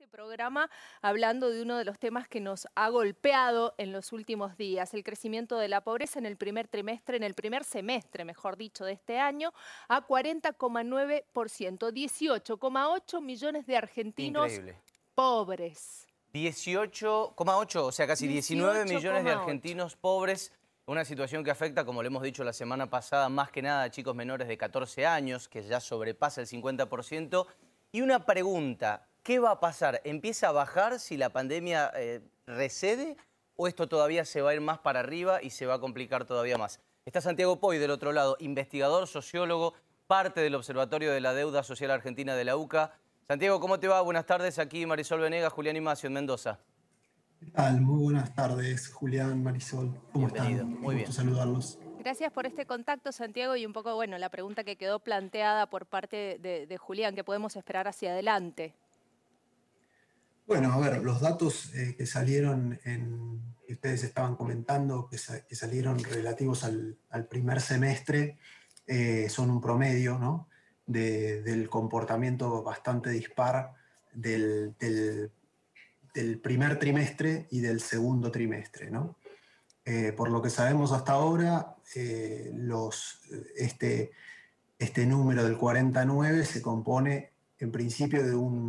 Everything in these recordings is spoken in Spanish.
este programa hablando de uno de los temas que nos ha golpeado en los últimos días, el crecimiento de la pobreza en el primer trimestre, en el primer semestre, mejor dicho, de este año, a 40,9%, 18,8 millones de argentinos Increíble. pobres. 18,8, o sea, casi 19 millones de 18,8. argentinos pobres. Una situación que afecta, como le hemos dicho la semana pasada, más que nada a chicos menores de 14 años, que ya sobrepasa el 50%. Y una pregunta, ¿qué va a pasar? ¿Empieza a bajar si la pandemia recede o esto todavía se va a ir más para arriba y se va a complicar todavía más? Está Santiago Poy del otro lado, investigador, sociólogo, parte del Observatorio de la Deuda Social Argentina de la UCA. Santiago, ¿cómo te va? Buenas tardes. Aquí Marisol Venegas, Julián Imacio en Mendoza. ¿Qué tal? Muy buenas tardes, Julián, Marisol. ¿Cómo Bienvenido. están? Qué Muy gusto bien. saludarlos. Gracias por este contacto, Santiago, y un poco, bueno, la pregunta que quedó planteada por parte de Julián, ¿qué podemos esperar hacia adelante? Bueno, a ver, los datos que salieron, que ustedes estaban comentando, que salieron relativos al primer semestre, son un promedio, ¿no? Del comportamiento bastante dispar del primer trimestre y del segundo trimestre, ¿no? Por lo que sabemos hasta ahora, este número del 49 se compone en principio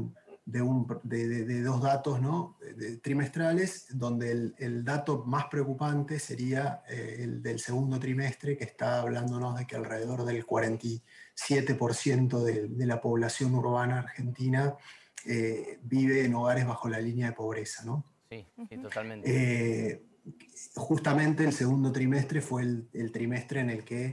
de dos datos, ¿no? Trimestrales, donde el dato más preocupante sería el del segundo trimestre, que está hablándonos de que alrededor del 47% de la población urbana argentina vive en hogares bajo la línea de pobreza, ¿no? Sí, sí, totalmente. Justamente el segundo trimestre fue el trimestre en el que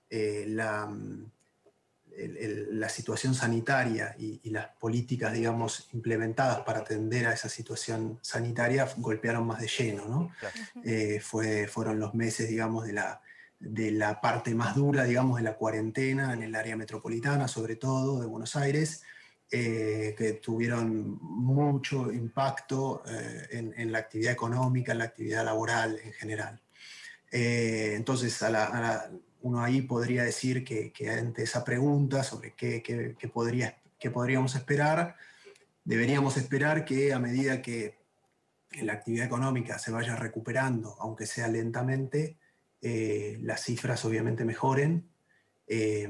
la situación sanitaria y las políticas, digamos, implementadas para atender a esa situación sanitaria golpearon más de lleno, ¿no? Claro. Fueron los meses, digamos, de la parte más dura, digamos, de la cuarentena en el área metropolitana, sobre todo de Buenos Aires, que tuvieron mucho impacto en la actividad económica, en la actividad laboral en general. Entonces, uno ahí podría decir que ante esa pregunta sobre qué podríamos esperar, deberíamos esperar que a medida que la actividad económica se vaya recuperando, aunque sea lentamente, las cifras obviamente mejoren eh,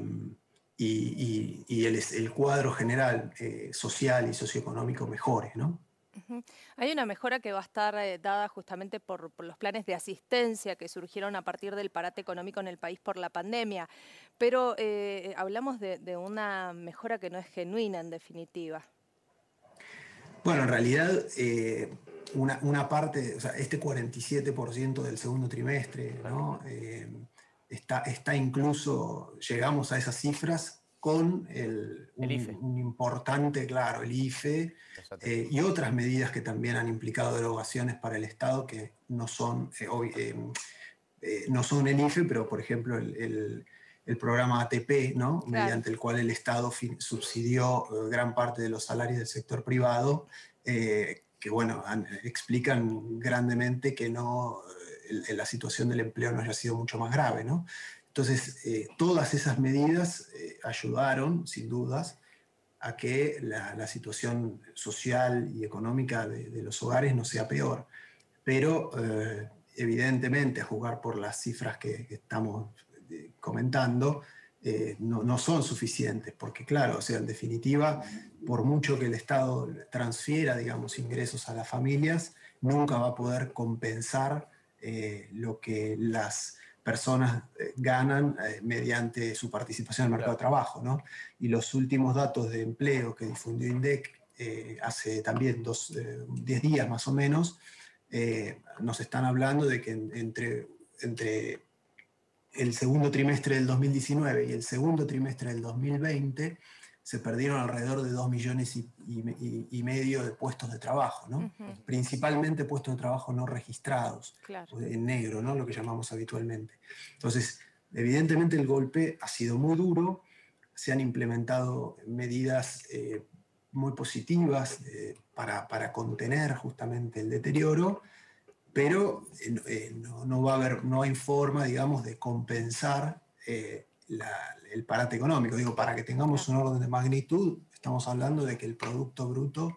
y el cuadro general social y socioeconómico mejore, ¿no? Ujú. Hay una mejora que va a estar dada justamente por los planes de asistencia que surgieron a partir del parate económico en el país por la pandemia, pero hablamos de una mejora que no es genuina en definitiva. Bueno, en realidad, una parte, o sea, este 47% del segundo trimestre, ¿no? Está incluso, llegamos a esas cifras con El IFE. un importante, claro, el IFE Los ATP. y otras medidas que también han implicado derogaciones para el Estado que no son el IFE, pero por ejemplo el programa ATP, ¿no? Claro. Mediante el cual el Estado subsidió gran parte de los salarios del sector privado, que bueno, explican grandemente que no, la situación del empleo no haya sido mucho más grave, ¿no? Entonces, todas esas medidas ayudaron, sin dudas, a que la situación social y económica de los hogares no sea peor. Pero evidentemente, a jugar por las cifras que estamos comentando, no son suficientes, porque claro, o sea, en definitiva, por mucho que el Estado transfiera, digamos, ingresos a las familias, nunca va a poder compensar lo que las personas ganan mediante su participación en el mercado de Claro. trabajo, ¿no? Y los últimos datos de empleo que difundió INDEC hace también 10 días más o menos, nos están hablando de que entre el segundo trimestre del 2019 y el segundo trimestre del 2020 se perdieron alrededor de 2 millones y medio de puestos de trabajo, ¿no? Ujú. Principalmente puestos de trabajo no registrados, Claro. en negro, ¿no? Lo que llamamos habitualmente. Entonces, evidentemente el golpe ha sido muy duro, se han implementado medidas muy positivas para contener justamente el deterioro, pero no hay forma, digamos, de compensar el parate económico. Digo, para que tengamos Claro. un orden de magnitud, estamos hablando de que el Producto Bruto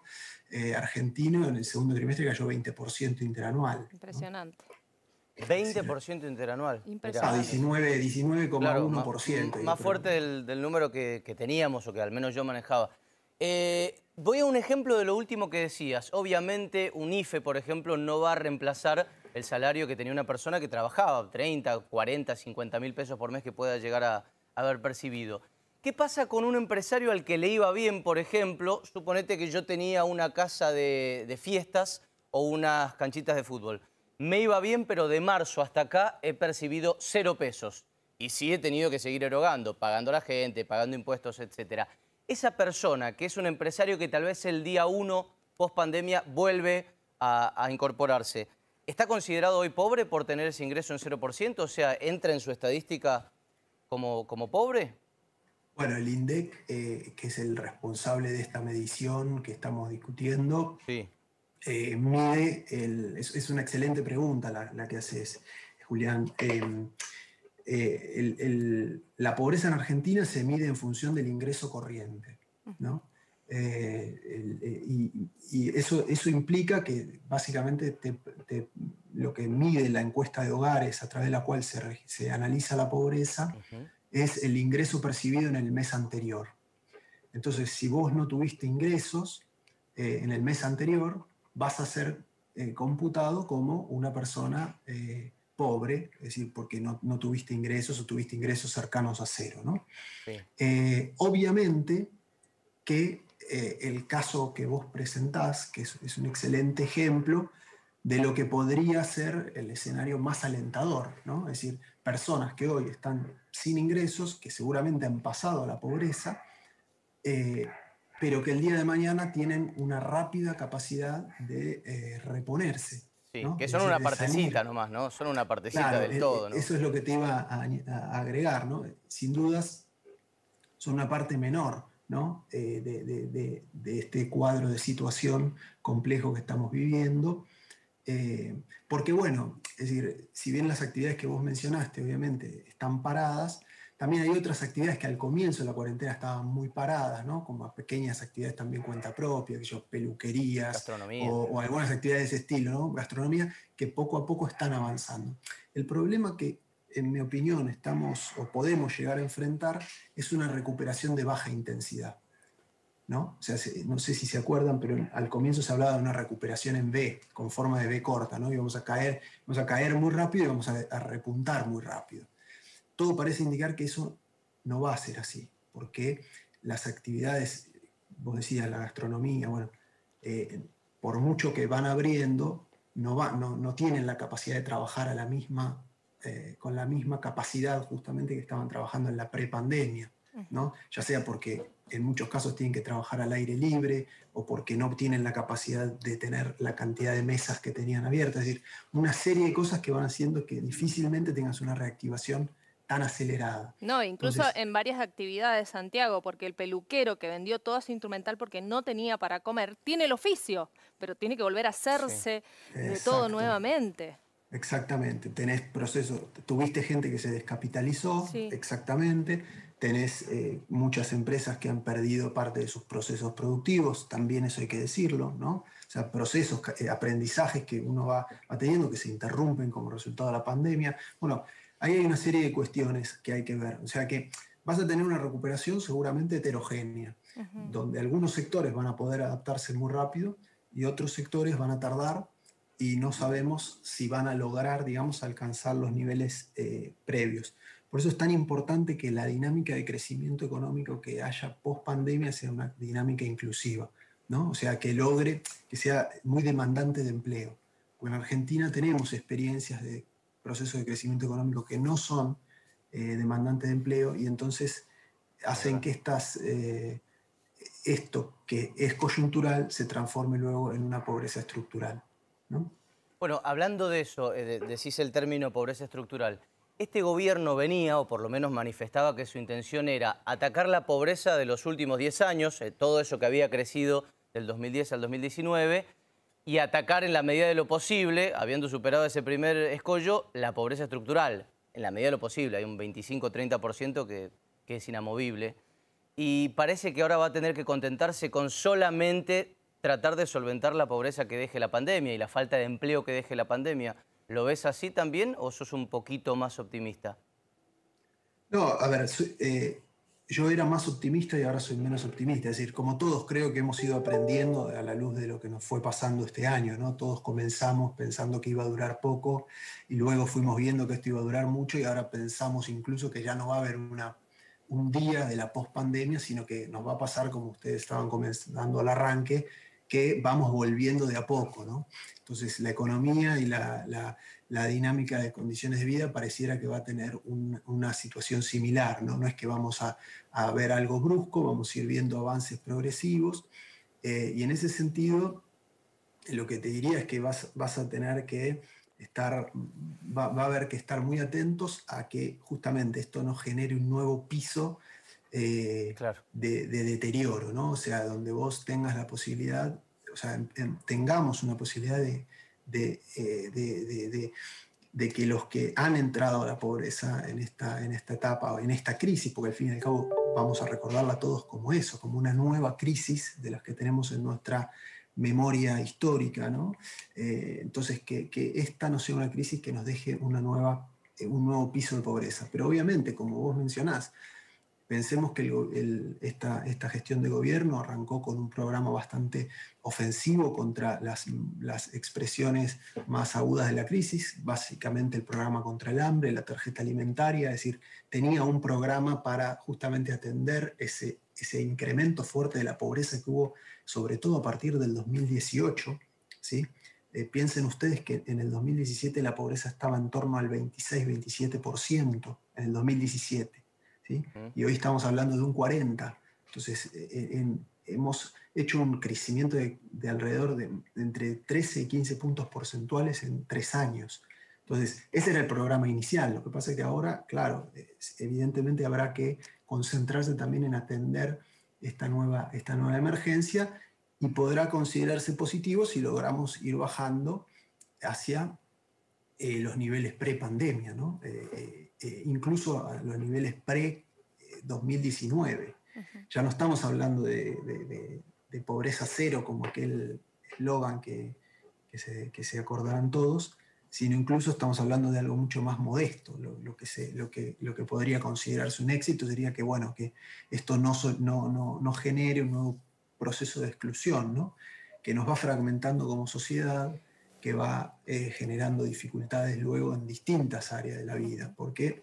argentino en el segundo trimestre cayó 20% interanual, ¿no? Impresionante. 20% interanual. Impresionante. 19,1%. Claro, más fuerte del número que teníamos, o que al menos yo manejaba. Voy a un ejemplo de lo último que decías. Obviamente, un IFE, por ejemplo, no va a reemplazar el salario que tenía una persona que trabajaba, 30, 40, 50 mil pesos por mes que pueda llegar a haber percibido. ¿Qué pasa con un empresario al que le iba bien, por ejemplo? Suponete que yo tenía una casa de fiestas o unas canchitas de fútbol. Me iba bien, pero de marzo hasta acá he percibido 0 pesos. Y sí he tenido que seguir erogando, pagando a la gente, pagando impuestos, etc. Esa persona, que es un empresario que tal vez el día 1, post pandemia, vuelve a incorporarse, ¿está considerado hoy pobre por tener ese ingreso en 0%? O sea, ¿entra en su estadística como pobre? Bueno, el INDEC, que es el responsable de esta medición que estamos discutiendo, Sí. mide, es una excelente pregunta la que haces, Julián. La pobreza en Argentina se mide en función del ingreso corriente, ¿no? Y eso implica que básicamente lo que mide la encuesta de hogares a través de la cual se analiza la pobreza es el ingreso percibido en el mes anterior. Entonces, si vos no tuviste ingresos en el mes anterior, vas a ser computado como una persona pobre, es decir, porque no tuviste ingresos o tuviste ingresos cercanos a cero, ¿no? Sí. Obviamente que el caso que vos presentás, que es un excelente ejemplo de lo que podría ser el escenario más alentador, ¿no? Es decir, personas que hoy están sin ingresos, que seguramente han pasado a la pobreza, pero que el día de mañana tienen una rápida capacidad de reponerse. Sí, ¿no? que Es son decir, una de partecita salir. nomás, ¿no? Son una partecita Claro, del todo, ¿no? eso es lo que te iba a agregar, ¿no? Sin dudas, son una parte menor, ¿no? de este cuadro de situación complejo que estamos viviendo. Porque, bueno, es decir, si bien las actividades que vos mencionaste, obviamente, están paradas, también hay otras actividades que al comienzo de la cuarentena estaban muy paradas, ¿no? Como pequeñas actividades también cuenta propia, que yo, peluquerías Gastronomía. o algunas actividades de ese estilo, ¿no? Gastronomía, que poco a poco están avanzando. El problema que, en mi opinión, estamos o podemos llegar a enfrentar es una recuperación de baja intensidad, ¿no? O sea, no sé si se acuerdan, pero al comienzo se hablaba de una recuperación en V, con forma de V corta, ¿no? Y vamos a caer muy rápido y vamos a repuntar muy rápido. Todo parece indicar que eso no va a ser así, porque las actividades, vos decías, la gastronomía, bueno, por mucho que van abriendo, no tienen la capacidad de trabajar con la misma capacidad justamente que estaban trabajando en la prepandemia, ¿no? Ya sea porque en muchos casos tienen que trabajar al aire libre o porque no tienen la capacidad de tener la cantidad de mesas que tenían abiertas. Es decir, una serie de cosas que van haciendo que difícilmente tengas una reactivación tan acelerada. No, incluso Entonces, en varias actividades, Santiago, porque el peluquero que vendió todo su instrumental porque no tenía para comer, tiene el oficio, pero tiene que volver a hacerse de todo exacto. nuevamente. Exactamente, tenés procesos, tuviste gente que se descapitalizó, Sí. exactamente, tenés muchas empresas que han perdido parte de sus procesos productivos, también eso hay que decirlo, ¿no? O sea, procesos, aprendizajes que uno va teniendo que se interrumpen como resultado de la pandemia. Bueno, ahí hay una serie de cuestiones que hay que ver, o sea que vas a tener una recuperación seguramente heterogénea, donde algunos sectores van a poder adaptarse muy rápido y otros sectores van a tardar y no sabemos si van a lograr, digamos, alcanzar los niveles previos. Por eso es tan importante que la dinámica de crecimiento económico que haya post pandemia sea una dinámica inclusiva, ¿no? O sea, que logre, que sea muy demandante de empleo. Porque en Argentina tenemos experiencias de procesos de crecimiento económico que no son demandantes de empleo y entonces hacen que esto que es coyuntural se transforme luego en una pobreza estructural, ¿no? Bueno, hablando de eso, decís el término pobreza estructural. Este gobierno venía, o por lo menos manifestaba que su intención era atacar la pobreza de los últimos 10 años, todo eso que había crecido del 2010 al 2019, y atacar en la medida de lo posible, habiendo superado ese primer escollo, la pobreza estructural. En la medida de lo posible, hay un 25-30% que es inamovible. Y parece que ahora va a tener que contentarse con solamente tratar de solventar la pobreza que deje la pandemia y la falta de empleo que deje la pandemia. ¿Lo ves así también o sos un poquito más optimista? No, a ver, yo era más optimista y ahora soy menos optimista. Es decir, como todos creo que hemos ido aprendiendo a la luz de lo que nos fue pasando este año, ¿no? Todos comenzamos pensando que iba a durar poco y luego fuimos viendo que esto iba a durar mucho y ahora pensamos incluso que ya no va a haber un día de la pospandemia, sino que nos va a pasar como ustedes estaban comenzando al arranque, que vamos volviendo de a poco, ¿no? Entonces la economía y la dinámica de condiciones de vida pareciera que va a tener una situación similar, ¿no? No es que vamos a ver algo brusco, vamos a ir viendo avances progresivos, y en ese sentido lo que te diría es que vas a tener que va a haber que estar muy atentos a que justamente esto no genere un nuevo piso Claro. de deterioro, ¿no? O sea, donde vos tengas la posibilidad, o sea, tengamos una posibilidad de, eh, de- de- de- de que los que han entrado a la pobreza en esta etapa o en esta crisis, porque al fin y al cabo vamos a recordarla todos como eso, como una nueva crisis de las que tenemos en nuestra memoria histórica, ¿no? Entonces, que esta no sea una crisis que nos deje un nuevo piso de pobreza. Pero obviamente, como vos mencionás, pensemos que esta gestión de gobierno arrancó con un programa bastante ofensivo contra las expresiones más agudas de la crisis, básicamente el programa contra el hambre, la tarjeta alimentaria, es decir, tenía un programa para justamente atender ese incremento fuerte de la pobreza que hubo, sobre todo a partir del 2018, ¿sí? Piensen ustedes que en el 2017 la pobreza estaba en torno al 26-27%, en el 2017. ¿Sí? ¿Mm? Y hoy estamos hablando de un 40%. Entonces, hemos hecho un crecimiento de alrededor de entre 13 y 15 puntos porcentuales en 3 años. Entonces, ese era el programa inicial. Lo que pasa es que ahora, claro, evidentemente habrá que concentrarse también en atender esta nueva emergencia y podrá considerarse positivo si logramos ir bajando hacia los niveles pre-pandemia, ¿no? Incluso a los niveles pre-2019. Ujú. Ya no estamos hablando de pobreza cero como aquel eslogan que se acordarán todos, sino incluso estamos hablando de algo mucho más modesto. Lo que podría considerarse un éxito sería que, bueno, que esto no genere un nuevo proceso de exclusión, ¿no? Que nos va fragmentando como sociedad, que va generando dificultades luego en distintas áreas de la vida, porque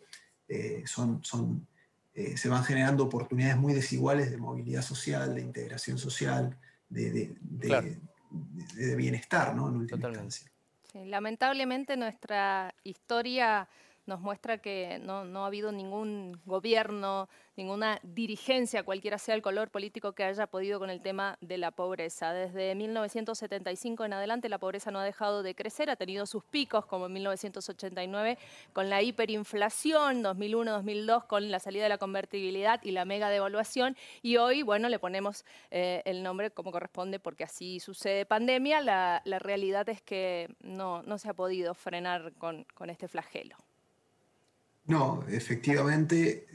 se van generando oportunidades muy desiguales de movilidad social, de integración social, de, Claro, de- de bienestar, ¿no? En última totalmente. instancia. Sí, lamentablemente nuestra historia nos muestra que no ha habido ningún gobierno, ninguna dirigencia, cualquiera sea el color político, que haya podido con el tema de la pobreza. Desde 1975 en adelante la pobreza no ha dejado de crecer, ha tenido sus picos como en 1989 con la hiperinflación, 2001-2002 con la salida de la convertibilidad y la mega devaluación, y hoy, bueno, le ponemos el nombre como corresponde porque así sucede pandemia. La realidad es que no se ha podido frenar con este flagelo. No, efectivamente,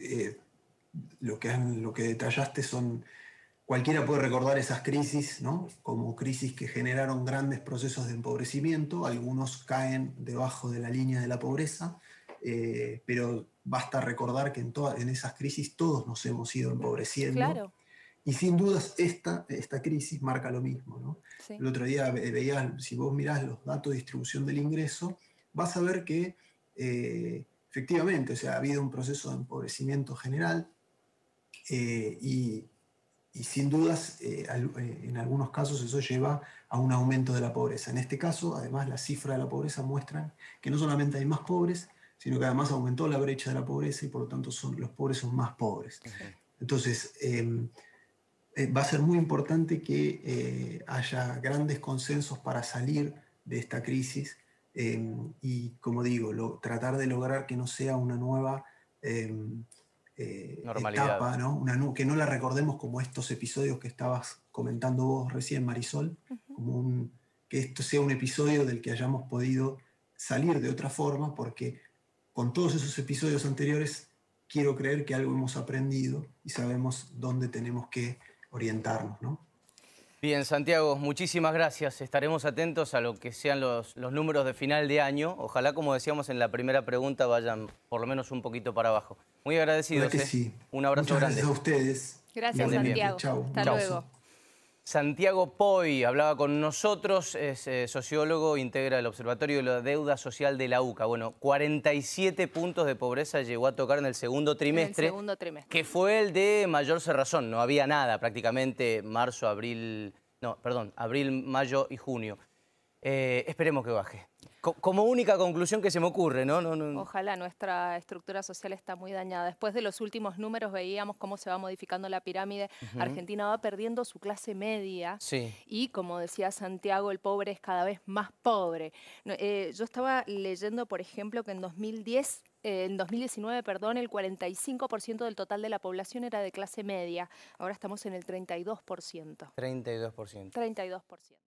lo que detallaste son, cualquiera puede recordar esas crisis, ¿no? Como crisis que generaron grandes procesos de empobrecimiento, algunos caen debajo de la línea de la pobreza, pero basta recordar que en esas crisis todos nos hemos ido empobreciendo Claro, y sin dudas esta crisis marca lo mismo, ¿no? sí. El otro día veías, si vos mirás los datos de distribución del ingreso, vas a ver que efectivamente, o sea, ha habido un proceso de empobrecimiento general, eh, y, y sin dudas, en algunos casos eso lleva a un aumento de la pobreza. En este caso, además, las cifras de la pobreza muestran que no solamente hay más pobres, sino que además aumentó la brecha de la pobreza y por lo tanto los pobres son más pobres. Ujú. Entonces, va a ser muy importante que haya grandes consensos para salir de esta crisis, y, como digo, tratar de lograr que no sea una nueva eh, Normalidad. etapa, ¿no? Que no la recordemos como estos episodios que estabas comentando vos recién, Marisol, Ujú. que esto sea un episodio del que hayamos podido salir de otra forma, porque con todos esos episodios anteriores quiero creer que algo hemos aprendido y sabemos dónde tenemos que orientarnos, ¿no? Bien, Santiago, muchísimas gracias. Estaremos atentos a lo que sean los números de final de año. Ojalá, como decíamos en la primera pregunta, vayan por lo menos un poquito para abajo. Muy agradecidos. Sí. Un abrazo Muchas grande. gracias a ustedes. Gracias, Bien. Santiago. Chau. Hasta Chau. luego. Santiago Poy hablaba con nosotros, es sociólogo, integra el Observatorio de la Deuda Social de la UCA. Bueno, 47 puntos de pobreza llegó a tocar en el segundo trimestre. En el segundo trimestre. Que fue el de mayor cerrazón, no había nada prácticamente abril, mayo y junio. Esperemos que baje. Como única conclusión que se me ocurre, ¿no? Ojalá, nuestra estructura social está muy dañada. Después de los últimos números veíamos cómo se va modificando la pirámide. Argentina va perdiendo su clase media y, como decía Santiago, el pobre es cada vez más pobre. Yo estaba leyendo, por ejemplo, que en 2019, el 45% del total de la población era de clase media. Ahora estamos en el 32%. 32%. 32%.